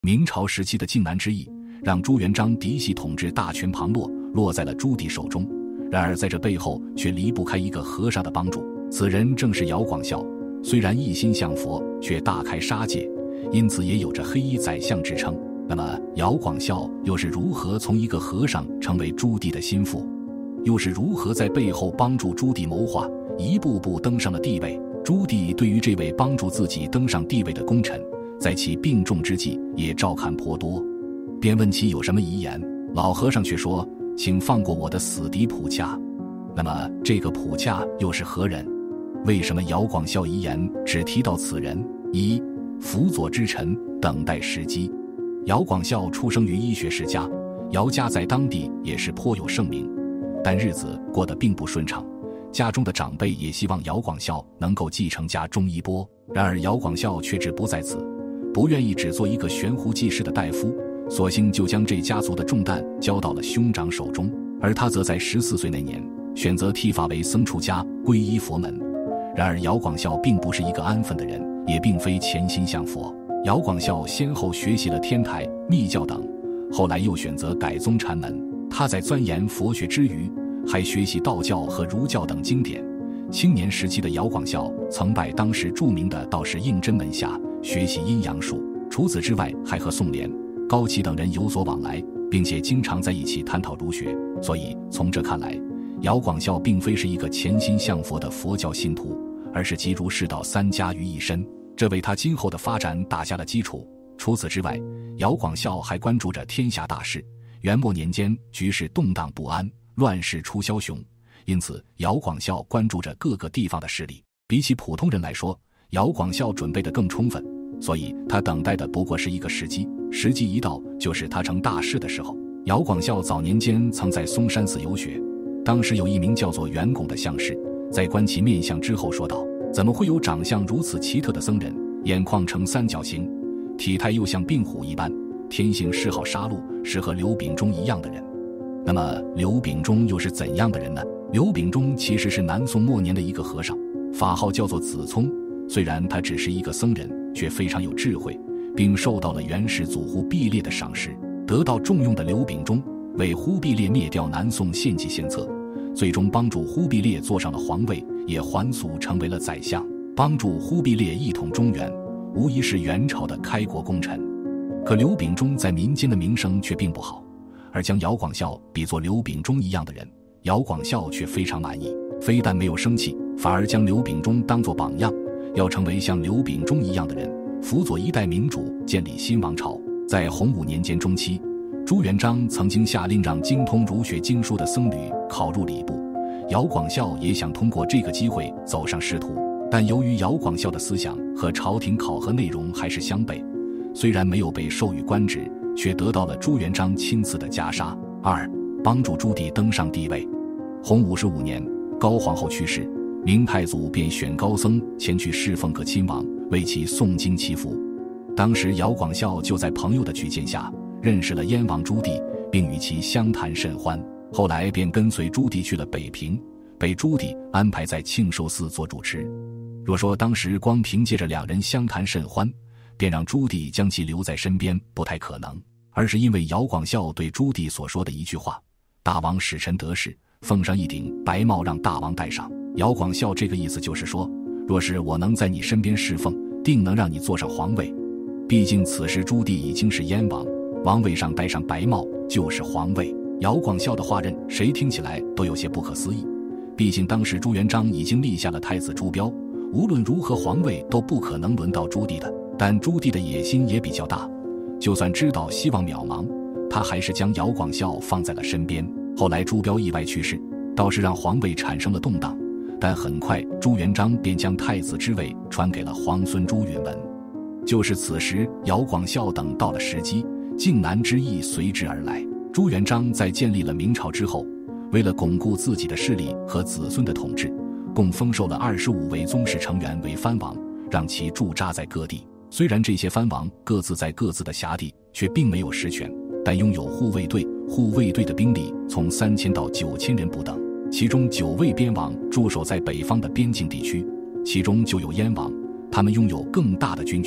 明朝时期的靖难之役，让朱元璋嫡系统治大权旁落，落在了朱棣手中。然而在这背后却离不开一个和尚的帮助，此人正是姚广孝。虽然一心向佛，却大开杀戒，因此也有着黑衣宰相之称。那么姚广孝又是如何从一个和尚成为朱棣的心腹，又是如何在背后帮助朱棣谋划，一步步登上了帝位？朱棣对于这位帮助自己登上帝位的功臣，在其病重之际也照看颇多，便问其有什么遗言。老和尚却说，请放过我的死敌普洽。那么这个普洽又是何人？为什么姚广孝遗言只提到此人？一、辅佐之臣，等待时机。姚广孝出生于医学世家，姚家在当地也是颇有盛名，但日子过得并不顺畅，家中的长辈也希望姚广孝能够继承家中衣钵。然而姚广孝却志不在此，不愿意只做一个悬壶济世的大夫，索性就将这家族的重担交到了兄长手中。而他则在14岁那年选择剃发为僧出家，皈依佛门。然而姚广孝并不是一个安分的人，也并非潜心向佛。姚广孝先后学习了天台、密教等，后来又选择改宗禅门。他在钻研佛学之余，还学习道教和儒教等经典。青年时期的姚广孝曾拜当时著名的道士应真门下学习阴阳术，除此之外还和宋濂、高启等人有所往来，并且经常在一起探讨儒学。所以从这看来，姚广孝并非是一个潜心向佛的佛教信徒，而是集儒释道三家于一身，这为他今后的发展打下了基础。除此之外，姚广孝还关注着天下大事。元末年间局势动荡不安，乱世出枭雄，因此姚广孝关注着各个地方的势力。比起普通人来说，姚广孝准备得更充分，所以他等待的不过是一个时机，时机一到就是他成大事的时候。姚广孝早年间曾在嵩山寺游学，当时有一名叫做袁拱的相士，在观其面相之后说道，怎么会有长相如此奇特的僧人，眼眶呈三角形，体态又像病虎一般，天性嗜好杀戮，是和刘秉忠一样的人。那么刘秉忠又是怎样的人呢？刘秉忠其实是南宋末年的一个和尚，法号叫做子聪。虽然他只是一个僧人，却非常有智慧，并受到了元世祖忽必烈的赏识。得到重用的刘秉忠为忽必烈灭掉南宋献计献策，最终帮助忽必烈坐上了皇位，也还俗成为了宰相，帮助忽必烈一统中原，无疑是元朝的开国功臣。可刘秉忠在民间的名声却并不好，而将姚广孝比作刘秉忠一样的人，姚广孝却非常满意，非但没有生气，反而将刘秉忠当作榜样，要成为像刘秉忠一样的人，辅佐一代明主建立新王朝。在洪武年间中期，朱元璋曾经下令让精通儒学经书的僧侣考入礼部，姚广孝也想通过这个机会走上仕途，但由于姚广孝的思想和朝廷考核内容还是相悖，虽然没有被授予官职，却得到了朱元璋亲赐的袈裟。二、帮助朱棣登上帝位。洪55年，高皇后去世，明太祖便选高僧前去侍奉各亲王，为其诵经祈福。当时姚广孝就在朋友的举荐下认识了燕王朱棣，并与其相谈甚欢。后来便跟随朱棣去了北平，被朱棣安排在庆寿寺做主持。若说当时光凭借着两人相谈甚欢便让朱棣将其留在身边，不太可能，而是因为姚广孝对朱棣所说的一句话，大王使臣得势，奉上一顶白帽让大王戴上。姚广孝这个意思就是说，若是我能在你身边侍奉，定能让你坐上皇位。毕竟此时朱棣已经是燕王，王位上戴上白帽就是皇位。姚广孝的话任谁听起来都有些不可思议，毕竟当时朱元璋已经立下了太子朱标，无论如何皇位都不可能轮到朱棣的。但朱棣的野心也比较大，就算知道希望渺茫，他还是将姚广孝放在了身边。后来朱标意外去世，倒是让皇位产生了动荡，但很快朱元璋便将太子之位传给了皇孙朱允炆。就是此时，姚广孝等到了时机，靖难之役随之而来。朱元璋在建立了明朝之后，为了巩固自己的势力和子孙的统治，共封授了25位宗室成员为藩王，让其驻扎在各地。虽然这些藩王各自在各自的辖地，却并没有实权，但拥有护卫队，护卫队的兵力从3000到9000人不等，其中9位边王驻守在北方的边境地区，其中就有燕王，他们拥有更大的军权。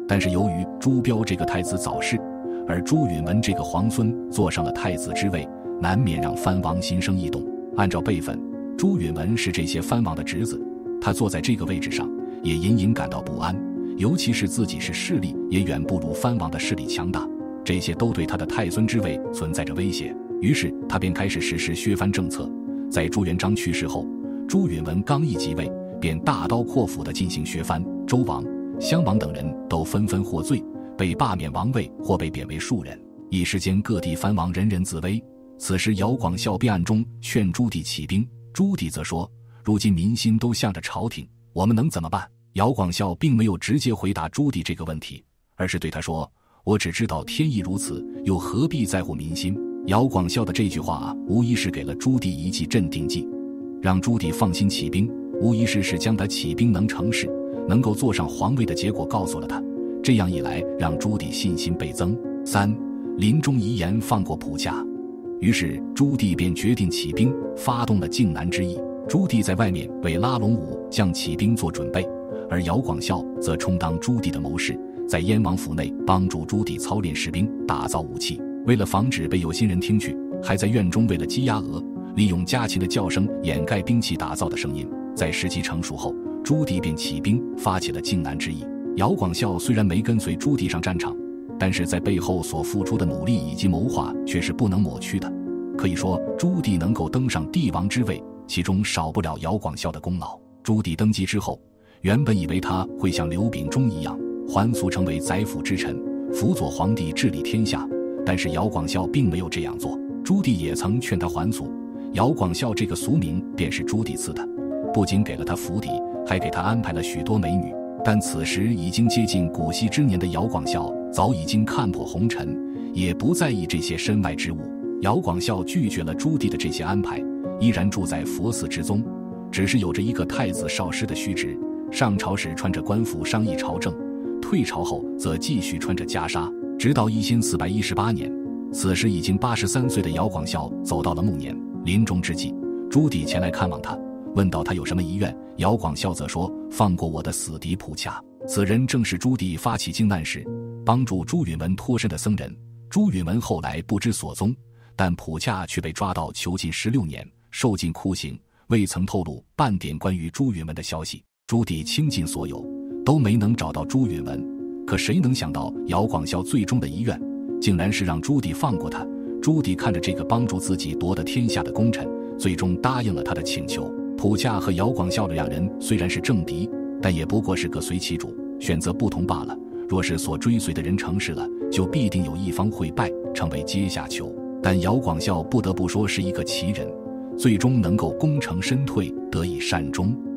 但是由于朱标这个太子早逝，而朱允文这个皇孙坐上了太子之位，难免让藩王心生异动。按照辈分，朱允文是这些藩王的侄子，他坐在这个位置上，也隐隐感到不安，尤其是自己是势力也远不如藩王的势力强大，这些都对他的太孙之位存在着威胁。于是他便开始实施削藩政策。在朱元璋去世后，朱允文刚一即位，便大刀阔斧地进行削藩，周王、襄王等人都纷纷获罪，被罢免王位或被贬为庶人。一时间各地藩王人人自危。此时姚广孝便暗中劝朱棣起兵，朱棣则说，如今民心都向着朝廷，我们能怎么办？姚广孝并没有直接回答朱棣这个问题，而是对他说，我只知道天意如此，又何必在乎民心？姚广孝的这句话无疑是给了朱棣一剂镇定剂，让朱棣放心起兵，无疑是将他起兵能成事，能够坐上皇位的结果告诉了他。这样一来，让朱棣信心倍增。3. 临终遗言放过普洽。于是朱棣便决定起兵，发动了靖难之役。朱棣在外面为拉拢武将起兵做准备，而姚广孝则充当朱棣的谋士，在燕王府内帮助朱棣操练士兵，打造武器。为了防止被有心人听去，还在院中为了鸡鸭鹅，利用家禽的叫声掩盖兵器打造的声音。在时机成熟后，朱棣便起兵发起了靖难之役。姚广孝虽然没跟随朱棣上战场，但是在背后所付出的努力以及谋划却是不能抹去的。可以说，朱棣能够登上帝王之位，其中少不了姚广孝的功劳。朱棣登基之后，原本以为他会像刘秉忠一样还俗成为宰辅之臣，辅佐皇帝治理天下，但是姚广孝并没有这样做。朱棣也曾劝他还俗，姚广孝这个俗名便是朱棣赐的，不仅给了他府邸，还给他安排了许多美女。但此时已经接近古稀之年的姚广孝早已经看破红尘，也不在意这些身外之物。姚广孝拒绝了朱棣的这些安排，依然住在佛寺之宗，只是有着一个太子少师的虚职，上朝时穿着官服商议朝政，退朝后则继续穿着袈裟，直到1418年。此时已经83岁的姚广孝走到了暮年，临终之际，朱棣前来看望他，问到他有什么遗愿，姚广孝则说，放过我的死敌普洽。此人正是朱棣发起靖难时帮助朱允文脱身的僧人。朱允文后来不知所踪，但普洽却被抓到囚禁16年，受尽酷刑，未曾透露半点关于朱允文的消息。朱棣倾尽所有都没能找到朱允文，可谁能想到姚广孝最终的遗愿竟然是让朱棣放过他。朱棣看着这个帮助自己夺得天下的功臣，最终答应了他的请求。普洽和姚广孝两人虽然是政敌，但也不过是各随其主，选择不同罢了。若是所追随的人成事了，就必定有一方会败，成为阶下囚。但姚广孝不得不说是一个奇人，最终能够功成身退，得以善终。